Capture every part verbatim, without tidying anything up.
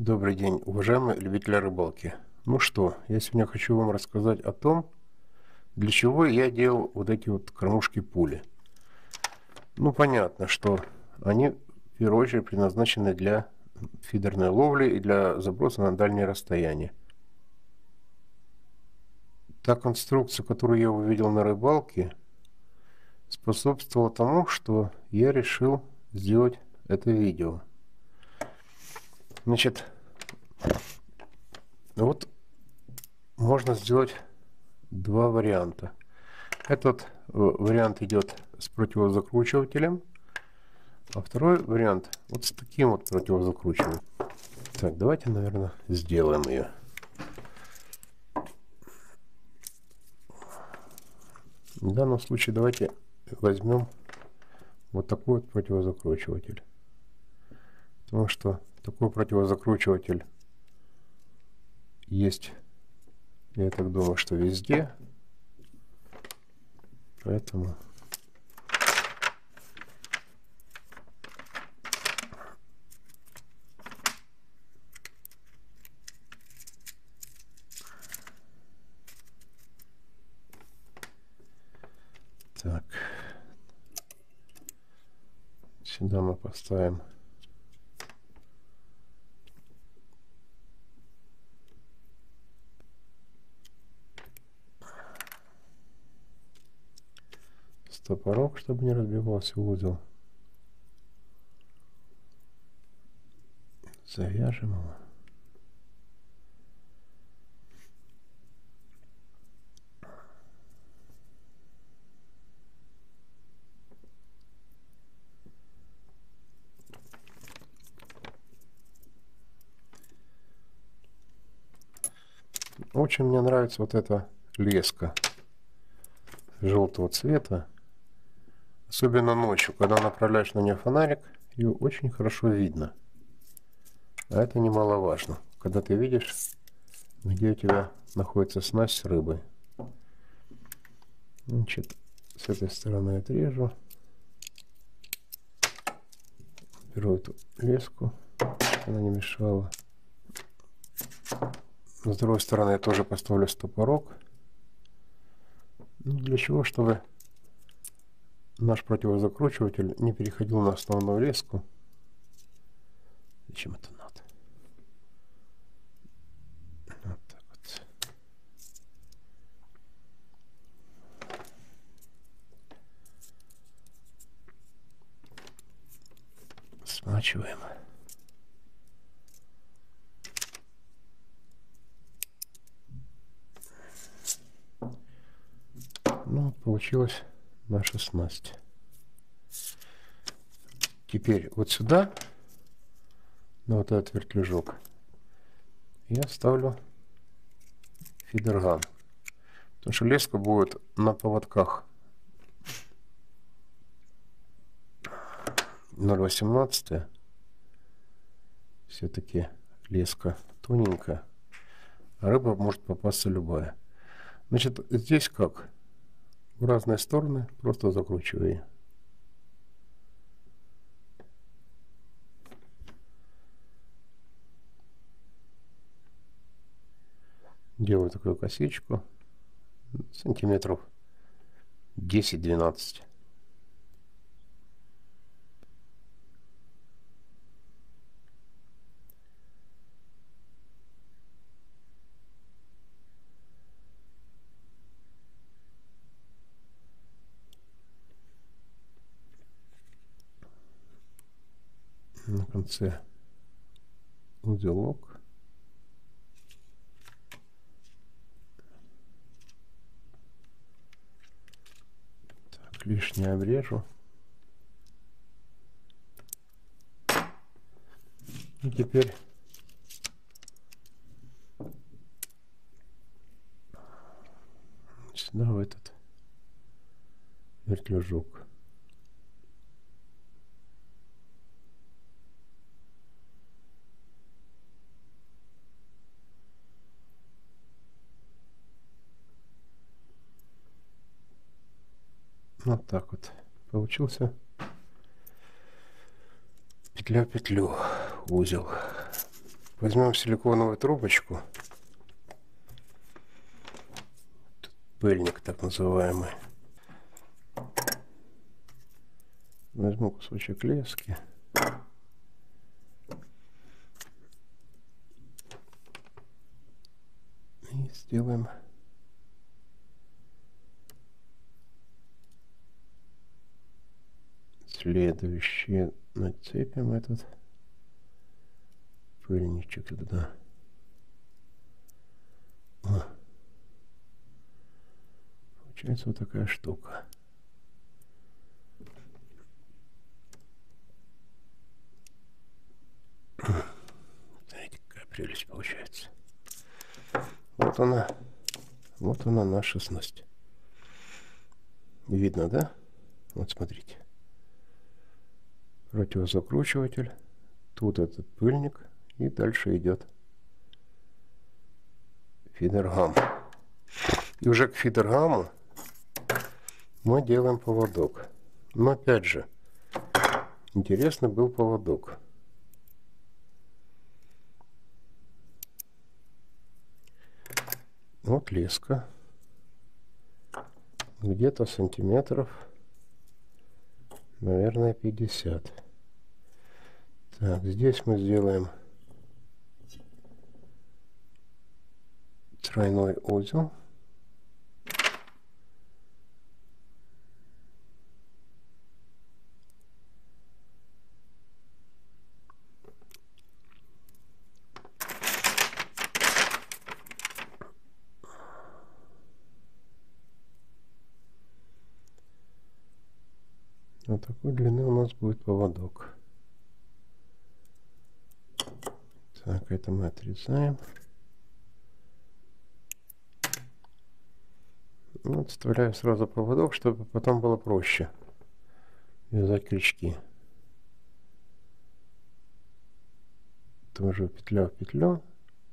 Добрый день, уважаемые любители рыбалки. Ну что, я сегодня хочу вам рассказать о том, для чего я делал вот эти вот кормушки-пули. Ну, понятно, что они в первую очередь предназначены для фидерной ловли и для заброса на дальние расстояния. Та конструкция, которую я увидел на рыбалке, способствовала тому, что я решил сделать это видео. Значит, вот можно сделать два варианта. Этот вариант идет с противозакручивателем, а второй вариант вот с таким вот противозакручивателем. Так, давайте, наверное, сделаем ее. В данном случае давайте возьмем вот такой вот противозакручиватель. Потому что такой противозакручиватель есть, я так думаю, что везде. Поэтому так, сюда мы поставим стопорок, чтобы не разбивался узел. Завяжем его. Очень мне нравится вот эта леска желтого цвета. Особенно ночью, когда направляешь на нее фонарик, ее очень хорошо видно. А это немаловажно, когда ты видишь, где у тебя находится снасть с рыбой. Значит, с этой стороны отрежу. Беру эту леску, она не мешала. С другой стороны я тоже поставлю стопорок. Ну, для чего? Чтобы наш противозакручиватель не переходил на основную леску. Зачем это надо? Вот так вот. Смачиваем. Ну, получилась наша снасть. Теперь вот сюда, на вот этот вертлюжок, я ставлю фидерган. Потому что леска будет на поводках ноль восемнадцать. Все-таки леска тоненькая, а рыба может попасться любая. Значит, здесь как? В разные стороны просто закручиваю ее. Делаю такую косичку сантиметров десять-двенадцать. На конце узелок. Так, лишнее обрежу. И теперь сюда в этот вертлюжок. Вот так вот получился петля в петлю узел. Возьмем силиконовую трубочку. Тут пыльник так называемый. Возьму кусочек лески. И сделаем следующее. Нацепим этот пыльничек туда. О. Получается вот такая штука. Смотрите, какая прелесть получается. Вот она. Вот она наша снасть. Видно, да? Вот смотрите. Противозакручиватель. Тут этот пыльник. И дальше идет фидергам. И уже к фидергаму мы делаем поводок. Но опять же, интересный был поводок. Вот леска. Где-то сантиметров, наверное, пятьдесят. Так, здесь мы сделаем тройной узел. Вот такой длины у нас будет поводок. Так, это мы отрезаем. Вот, вставляю сразу поводок, чтобы потом было проще вязать крючки. Тоже петля в петлю.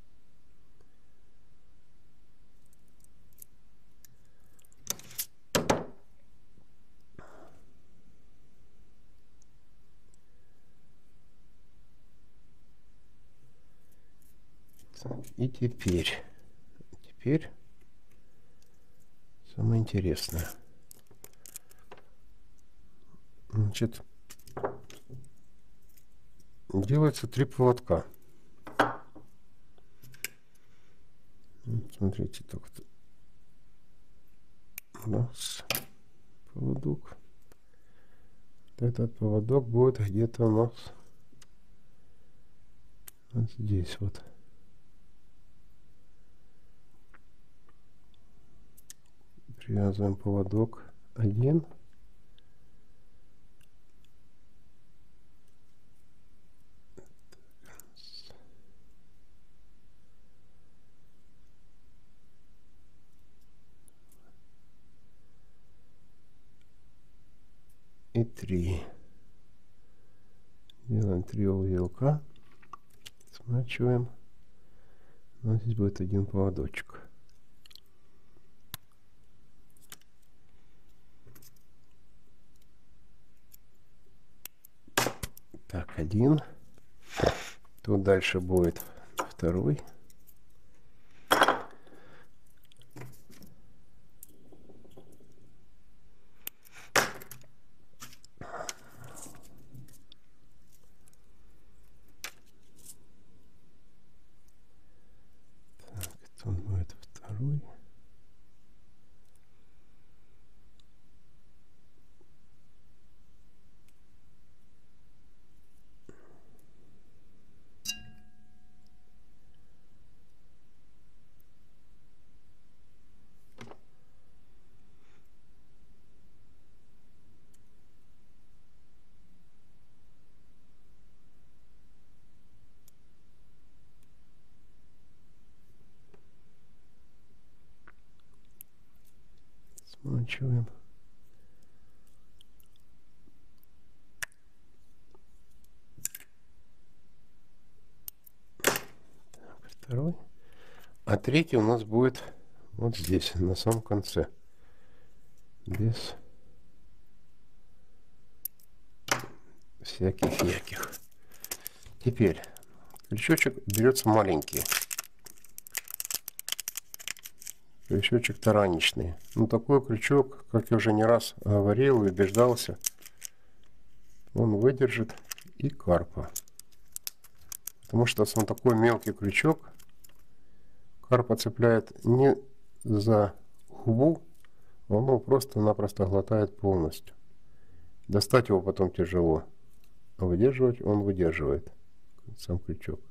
И теперь, теперь самое интересное. Значит, делается три поводка. Вот, смотрите, так вот. Раз, поводок. Вот этот поводок будет где-то у нас вот здесь вот. Привязываем поводок один. И три. Делаем три узелка. Смачиваем. У нас здесь будет один поводочек. Так, один. Тут дальше будет второй. Так, тут будет второй. Смачиваем. Так, второй. А третий у нас будет вот здесь, на самом конце. Без всяких яких. Теперь, Крючочек берется маленький. Крючочек тараничный. Ну, такой крючок, как я уже не раз говорил и убеждался, он выдержит и карпа. Потому что сам такой мелкий крючок карпа цепляет не за губу, он его просто-напросто глотает полностью. Достать его потом тяжело, а выдерживать он выдерживает сам крючок.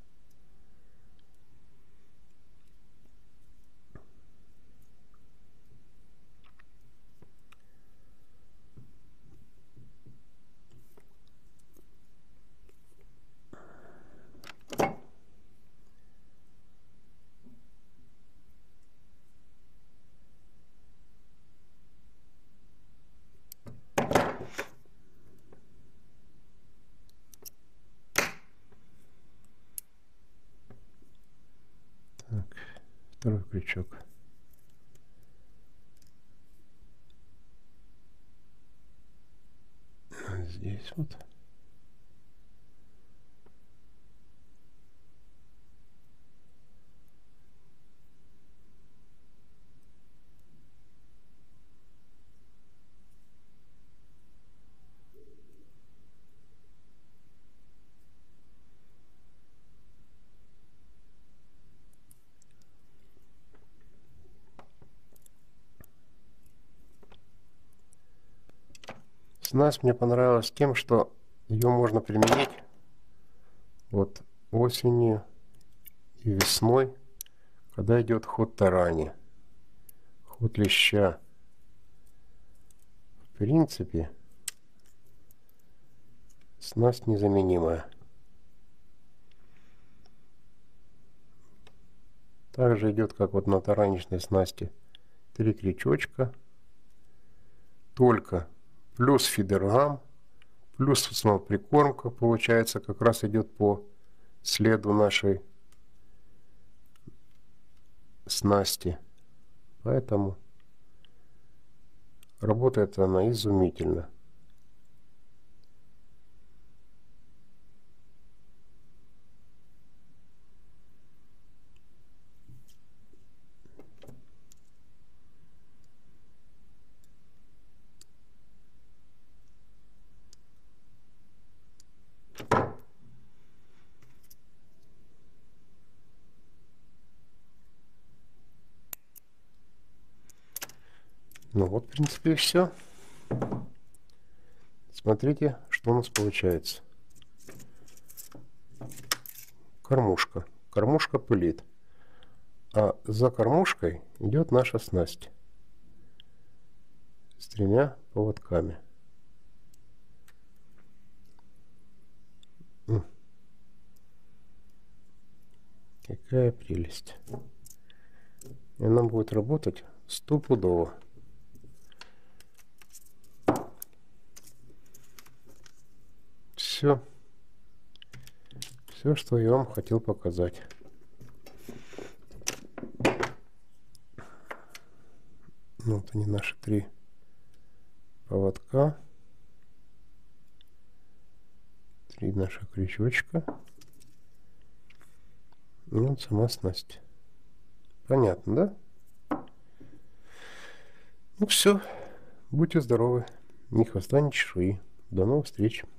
Так, второй крючок. Здесь вот. Снасть мне понравилась тем, что ее можно применить вот осенью и весной, когда идет ход тарани, ход леща. В принципе, снасть незаменимая. Также идет, как вот на тараничной снасти, три крючочка, только плюс фидергам, плюс снова прикормка, получается, как раз идет по следу нашей снасти. Поэтому работает она изумительно. Ну вот, в принципе, и все. Смотрите, что у нас получается. Кормушка. Кормушка пылит. А за кормушкой идет наша снасть с тремя поводками. М. Какая прелесть. И она будет работать стопудово. Все. Все, что я вам хотел показать. Вот они, наши три поводка. Три наших крючочка. И вот сама снасть. Понятно, да? Ну все. Будьте здоровы. Ни хвоста, ни чешуи. До новых встреч.